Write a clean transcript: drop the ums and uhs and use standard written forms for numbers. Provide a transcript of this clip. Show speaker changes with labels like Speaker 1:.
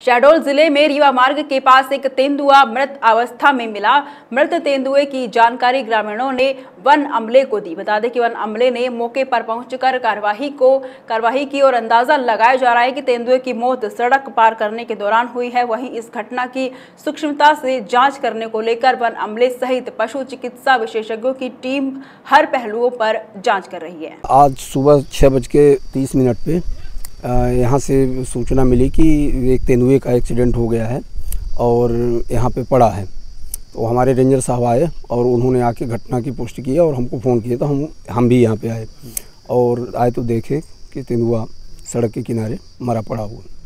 Speaker 1: शहडोल जिले में रीवा मार्ग के पास एक तेंदुआ मृत अवस्था में मिला। मृत तेंदुए की जानकारी ग्रामीणों ने वन अमले को दी। बता दें कि वन अमले ने मौके पर पहुंचकर कार्रवाई की और अंदाजा लगाया जा रहा है कि तेंदुए की मौत सड़क पार करने के दौरान हुई है। वहीं इस घटना की सूक्ष्मता से जांच करने को लेकर वन अमले सहित पशु चिकित्सा विशेषज्ञों की टीम हर पहलुओं पर जाँच कर रही है।
Speaker 2: आज सुबह 6:30 पे यहाँ से सूचना मिली कि एक तेंदुए का एक्सीडेंट हो गया है और यहाँ पे पड़ा है। तो हमारे रेंजर साहब आए और उन्होंने आके घटना की पुष्टि की और हमको फ़ोन किया। तो हम भी यहाँ पे आए और आए तो देखे कि तेंदुआ सड़क के किनारे मरा पड़ा हुआ।